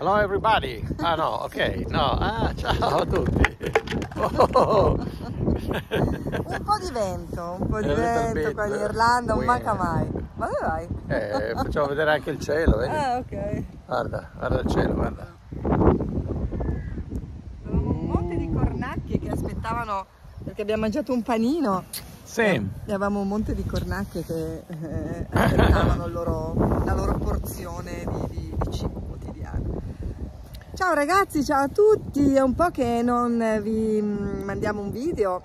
Hello everybody. Ah no, ok, no. Ah, ciao a tutti. Oh. Un po' di vento qua in Irlanda, non manca mai. Ma dove vai? Facciamo vedere anche il cielo, vedi? Ah, ok. Guarda il cielo, guarda. Avevamo un monte di cornacchie che aspettavano perché abbiamo mangiato un panino. Sì. E avevamo un monte di cornacchie che aspettavano la loro porzione di cibo quotidiano. Ciao ragazzi, ciao a tutti, è un po' che non vi mandiamo un video,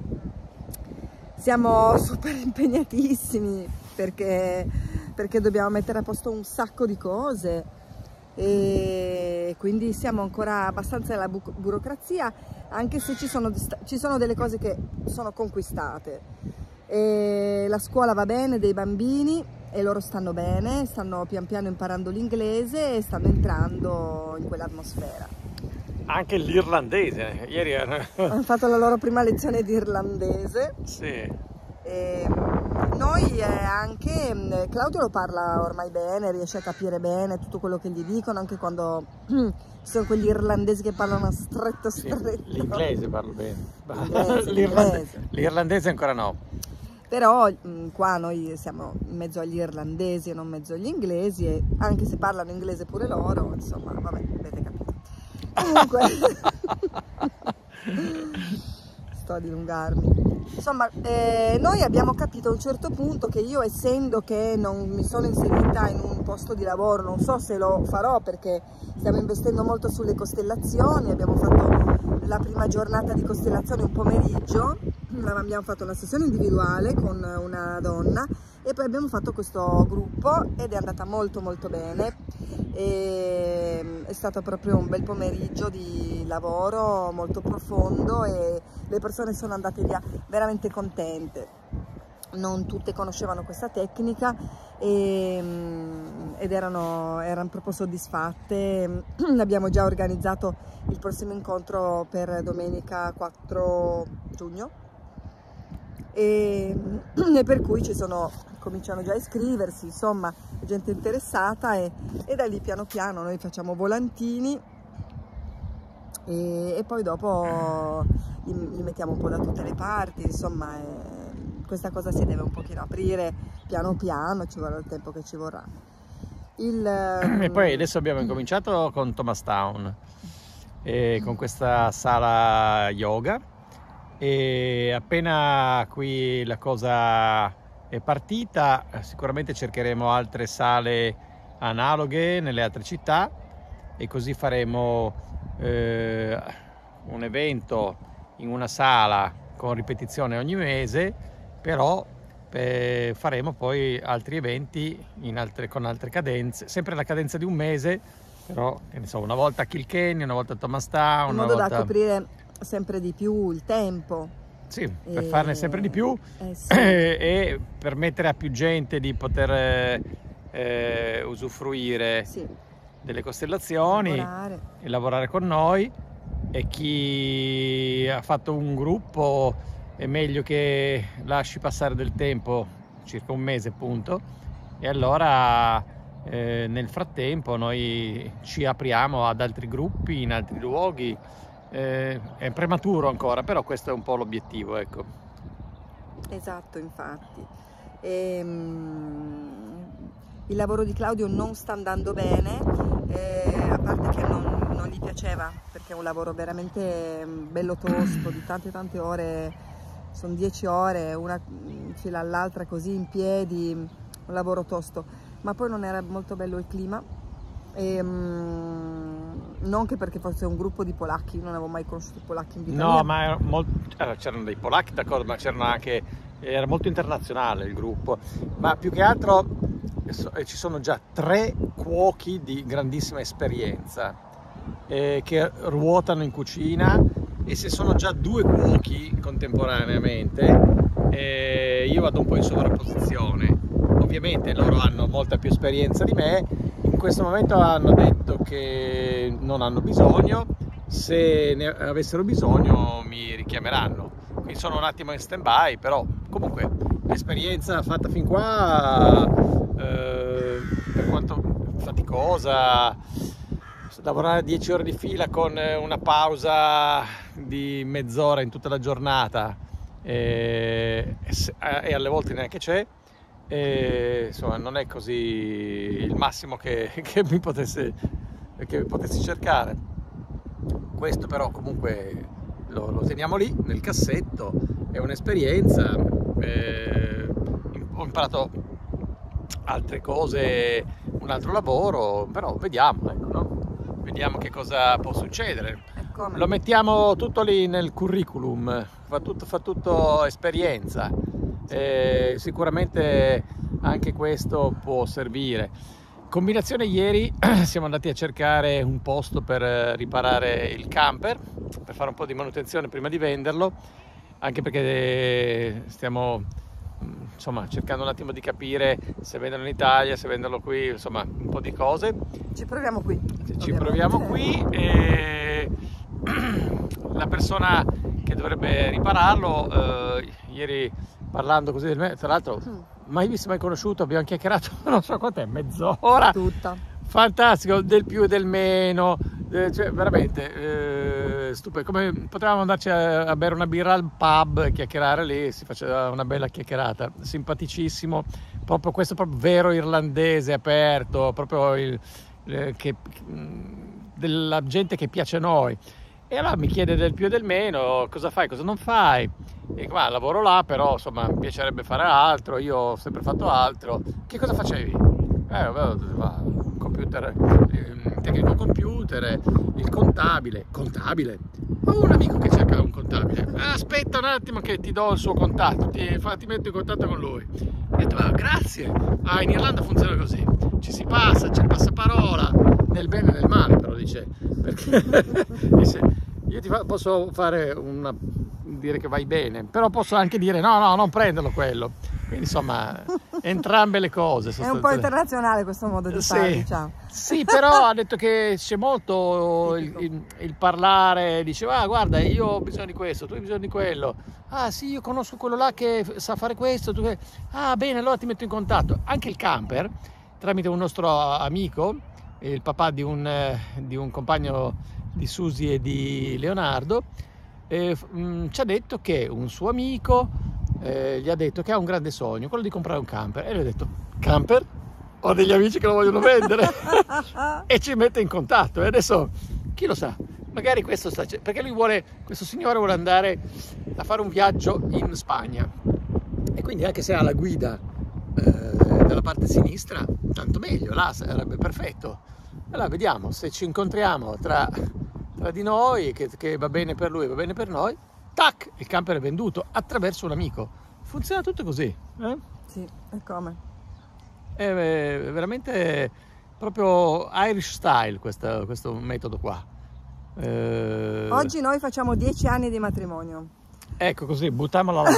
siamo super impegnatissimi perché dobbiamo mettere a posto un sacco di cose e quindi siamo ancora abbastanza nella burocrazia, anche se ci sono delle cose che sono conquistate. E la scuola va bene dei bambini e loro stanno bene, stanno pian piano imparando l'inglese e stanno entrando in quell'atmosfera. Anche l'irlandese, ieri hanno fatto la loro prima lezione di irlandese. Sì. E noi anche Claudio lo parla ormai bene, riesce a capire bene tutto quello che gli dicono, anche quando sono quegli irlandesi che parlano stretto. L'inglese parlo bene. L'irlandese ancora no. Però qua noi siamo in mezzo agli irlandesi e non in mezzo agli inglesi, e anche se parlano inglese pure loro, insomma, vabbè, avete capito. Comunque, sto a dilungarmi. Insomma, noi abbiamo capito a un certo punto che io, essendo che non mi sono inserita in un posto di lavoro, non so se lo farò perché stiamo investendo molto sulle costellazioni, abbiamo fatto la prima giornata di costellazione un pomeriggio, abbiamo fatto una sessione individuale con una donna e poi abbiamo fatto questo gruppo ed è andata molto bene. E è stato proprio un bel pomeriggio di lavoro molto profondo e le persone sono andate via veramente contente. Non tutte conoscevano questa tecnica ed erano proprio soddisfatte. Abbiamo già organizzato il prossimo incontro per domenica 4 giugno e per cui cominciano già a iscriversi, insomma, gente interessata e da lì piano piano noi facciamo volantini e poi dopo li mettiamo un po' da tutte le parti, insomma, questa cosa si deve un pochino aprire piano piano, ci vorrà il tempo che ci vorrà. E poi adesso abbiamo incominciato con Thomastown, con questa sala yoga, e appena qui la cosa è partita sicuramente cercheremo altre sale analoghe nelle altre città e così faremo un evento in una sala con ripetizione ogni mese, però faremo poi altri eventi con altre cadenze, sempre la cadenza di un mese, però che ne so, una volta a Kilkenny, una volta a Thomastown, in modo da coprire sempre di più il tempo. Sì, per farne sempre di più sì. E permettere a più gente di poter usufruire delle costellazioni e lavorare con noi. E chi ha fatto un gruppo è meglio che lasci passare del tempo, circa un mese appunto, e allora nel frattempo noi ci apriamo ad altri gruppi in altri luoghi. È prematuro ancora, però questo è un po' l'obiettivo, ecco. Esatto, infatti. Il lavoro di Claudio non sta andando bene, a parte che non gli piaceva, perché è un lavoro veramente bello tosto, di tante ore, sono 10 ore, una fila all'altra così in piedi, un lavoro tosto, ma poi non era molto bello il clima. Non che perché fosse un gruppo di polacchi, non avevo mai conosciuto polacchi in vita mia. No, ma c'erano dei polacchi, d'accordo, ma era molto internazionale il gruppo, ma più che altro ci sono già 3 cuochi di grandissima esperienza che ruotano in cucina, e se sono già 2 cuochi contemporaneamente io vado un po' in sovrapposizione. Ovviamente loro hanno molta più esperienza di me. In questo momento hanno detto che non hanno bisogno, se ne avessero bisogno mi richiameranno, quindi sono un attimo in stand by, però comunque l'esperienza fatta fin qua, per quanto faticosa, lavorare 10 ore di fila con una pausa di mezz'ora in tutta la giornata e alle volte neanche c'è, insomma non è così il massimo che potessi cercare. Questo però comunque lo teniamo lì nel cassetto, è un'esperienza, ho imparato altre cose, un altro lavoro, però vediamo, ecco, no? Vediamo che cosa può succedere. Lo mettiamo tutto lì nel curriculum, fa tutto esperienza, sicuramente anche questo può servire. Combinazione: ieri siamo andati a cercare un posto per riparare il camper, per fare un po' di manutenzione prima di venderlo, anche perché stiamo insomma cercando un attimo di capire se venderlo in Italia, se venderlo qui, insomma un po' di cose. Ci proviamo qui. E la persona che dovrebbe ripararlo, ieri parlando così del me, tra l'altro mai visto, mai conosciuto, abbiamo chiacchierato non so quant'è, mezz'ora, tutta fantastico, del più e del meno, cioè veramente stupendo. Come potevamo andarci a bere una birra al pub e chiacchierare lì, si faceva una bella chiacchierata, simpaticissimo, proprio questo, proprio vero irlandese, aperto, proprio della gente che piace a noi. E allora mi chiede del più e del meno, cosa fai, cosa non fai. E qua lavoro là, però insomma mi piacerebbe fare altro, io ho sempre fatto altro. Che cosa facevi? Computer, tecnico computer, il contabile. Ho un amico che cerca un contabile. Aspetta un attimo che ti do il suo contatto, ti metto in contatto con lui. Ho detto, grazie. In Irlanda funziona così, ci si passa, c'è il passaparola, nel bene e nel male, però dice, perché dice, io posso dire che vai bene, però posso anche dire no, non prenderlo quello. Quindi insomma entrambe le cose. È un po' internazionale questo modo di fare, diciamo. Sì, però ha detto che c'è molto il parlare, diceva guarda, io ho bisogno di questo, tu hai bisogno di quello. Sì, io conosco quello là che sa fare questo, bene, allora ti metto in contatto. Anche il camper, tramite un nostro amico, il papà di un compagno di Susi e di Leonardo, ci ha detto che un suo amico gli ha detto che ha un grande sogno, quello di comprare un camper, e lui ha detto camper? Ho degli amici che lo vogliono vendere e ci mette in contatto, e adesso chi lo sa, magari questo perché questo signore vuole andare a fare un viaggio in Spagna, e quindi anche se ha la guida dalla parte sinistra, tanto meglio, là sarebbe perfetto. Allora vediamo se ci incontriamo tra di noi, che va bene per lui, va bene per noi. Tac, il camper è venduto attraverso un amico. Funziona tutto così, eh? Sì, e come? È veramente proprio Irish style questo metodo qua. Oggi noi facciamo 10 anni di matrimonio. Ecco, così, buttiamola là.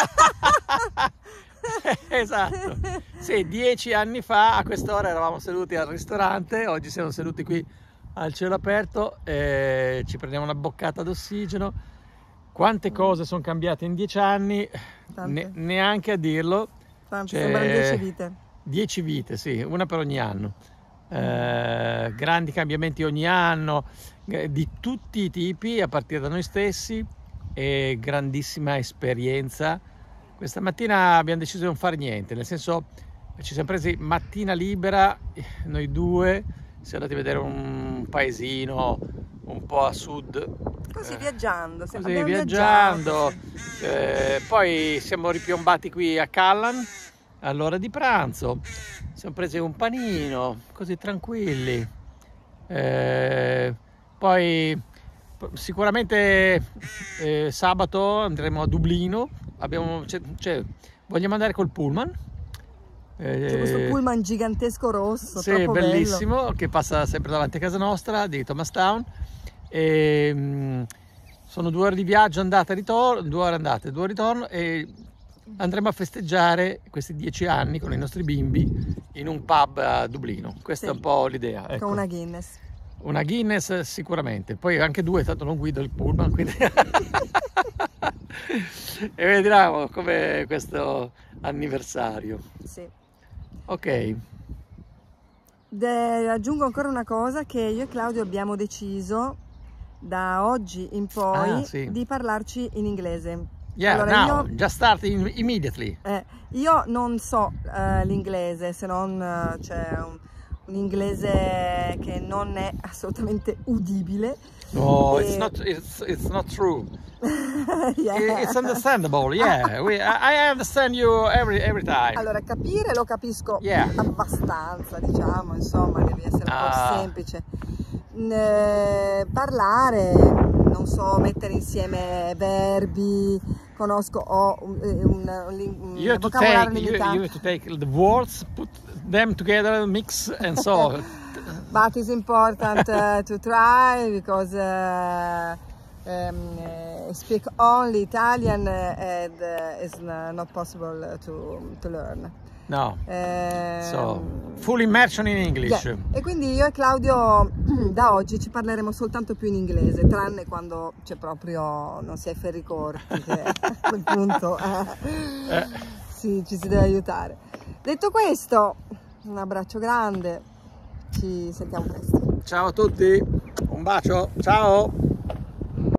Esatto. Sì, 10 anni fa a quest'ora eravamo seduti al ristorante, oggi siamo seduti qui al cielo aperto e ci prendiamo una boccata d'ossigeno. Quante cose sono cambiate in 10 anni, neanche a dirlo. Sembrano 10 vite. 10 vite, sì, una per ogni anno. Grandi cambiamenti ogni anno, di tutti i tipi, a partire da noi stessi, e grandissima esperienza. Questa mattina abbiamo deciso di non fare niente, nel senso ci siamo presi mattina libera, noi due, siamo andati a vedere un paesino un po' a sud. Così viaggiando, poi siamo ripiombati qui a Callan all'ora di pranzo, siamo presi un panino, così tranquilli, poi sicuramente sabato andremo a Dublino, vogliamo andare col pullman. C'è questo pullman gigantesco rosso, sì, troppo bellissimo, bello, che passa sempre davanti a casa nostra, di Thomastown. Sono 2 ore di viaggio, andata e ritorno, 2 ore andate, 2 ore ritorno, e andremo a festeggiare questi 10 anni con i nostri bimbi in un pub a Dublino. Questa è un po' l'idea, ecco. Con una Guinness. Una Guinness sicuramente, poi anche 2, tanto non guido il pullman, quindi e vedremo come questo anniversario. Sì. Ok. Aggiungo ancora una cosa, che io e Claudio abbiamo deciso da oggi in poi di parlarci in inglese. Yeah, allora, now, just start immediately. Io non so l'inglese, se non c'è un inglese che non è assolutamente udibile. No, it's not true. Yeah. It's understandable, yeah. I understand you every time. Allora, capire lo capisco abbastanza, diciamo, insomma, devi essere un po' semplice. Parlare, non so, mettere insieme verbi, conosco, ho un vocabolario limitato. You have to take the words, put them together, mix and so. But it's important to try, because speak only Italian and it's not possible to learn. No, so full immersion in English. Yeah. E quindi io e Claudio da oggi ci parleremo soltanto più in inglese, tranne quando c'è proprio, non si è ferri corti, che a quel punto sì, ci si deve aiutare. Detto questo, un abbraccio grande, ci sentiamo presto. Ciao a tutti, un bacio, ciao!